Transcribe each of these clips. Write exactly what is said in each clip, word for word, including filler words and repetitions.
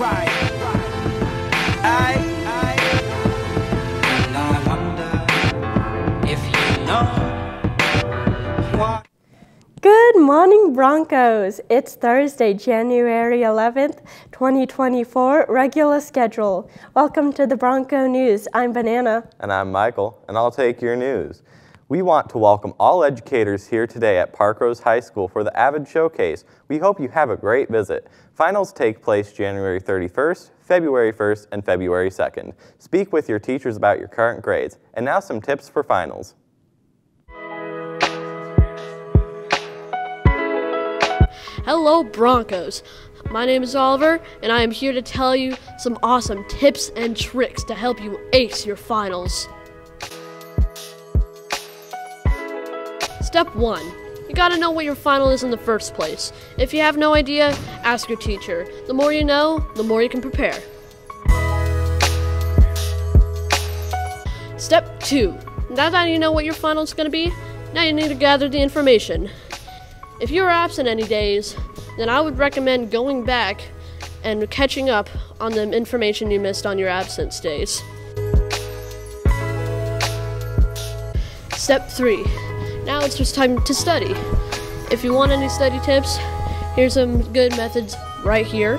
right. I, I, and I wonder if you know what. Good morning, Broncos. It's Thursday, January eleventh, twenty twenty-four, regular schedule. Welcome to the Bronco News. I'm Banana. And I'm Michael, and I'll take your news. We want to welcome all educators here today at Parkrose High School for the Avid Showcase. We hope you have a great visit. Finals take place January thirty-first, February first, and February second. Speak with your teachers about your current grades. And now some tips for finals. Hello, Broncos. My name is Oliver, and I am here to tell you some awesome tips and tricks to help you ace your finals. Step one. You gotta know what your final is in the first place. If you have no idea, ask your teacher. The more you know, the more you can prepare. Step two. Now that you know what your final is gonna be, now you need to gather the information. If you're absent any days, then I would recommend going back and catching up on the information you missed on your absence days. Step three. Now it's just time to study. If you want any study tips, here's some good methods right here.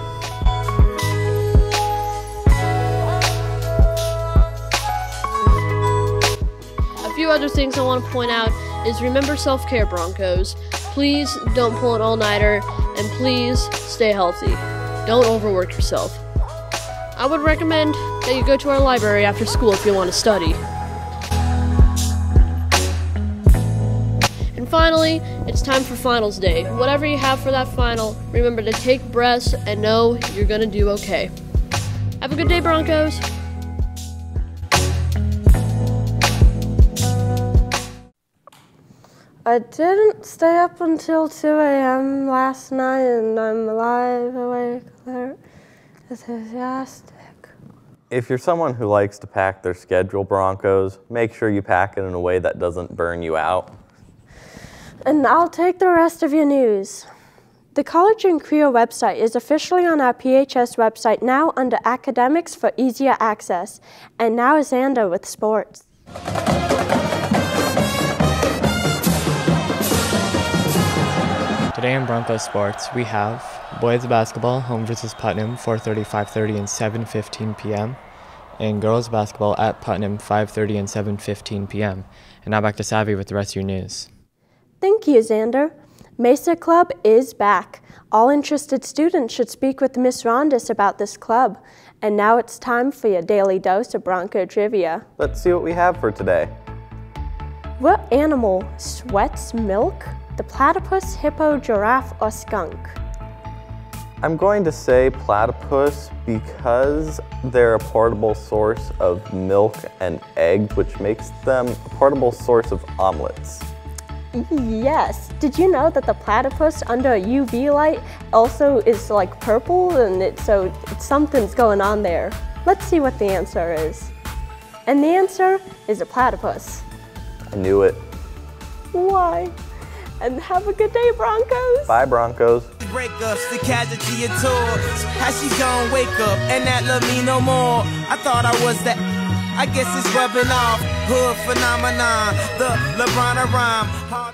A few other things I want to point out is remember self-care, Broncos. Please don't pull an all-nighter, and please stay healthy. Don't overwork yourself. I would recommend that you go to our library after school if you want to study. And finally, it's time for finals day. Whatever you have for that final, remember to take breaths and know you're gonna do okay. Have a good day, Broncos. I didn't stay up until two A M last night, and I'm alive, awake, alert, enthusiastic. If you're someone who likes to pack their schedule, Broncos, make sure you pack it in a way that doesn't burn you out. And I'll take the rest of your news. The College and Career website is officially on our P H S website now under Academics for easier access. And now Xander with sports. Today in Bronco sports, we have boys basketball, home versus Putnam, four thirty, five thirty, and seven fifteen p m And girls basketball at Putnam, five thirty and seven fifteen p m And now back to Savvy with the rest of your news. Thank you, Xander. Mesa Club is back. All interested students should speak with Miss Rondis about this club. And now it's time for your daily dose of Bronco trivia. Let's see what we have for today. What animal sweats milk? The platypus, hippo, giraffe, or skunk? I'm going to say platypus because they're a portable source of milk and eggs, which makes them a portable source of omelets. Yes. Did you know that the platypus under a U V light also is like purple, and it, so it's, something's going on there? Let's see what the answer is. And the answer is a platypus. I knew it. Why? And have a good day, Broncos. Bye, Broncos. Breakups, the casualty of tours. How she gon' wake up and not love me no more? I thought I was that. I guess it's rubbing off. Hood phenomenon, the LeBron rhyme.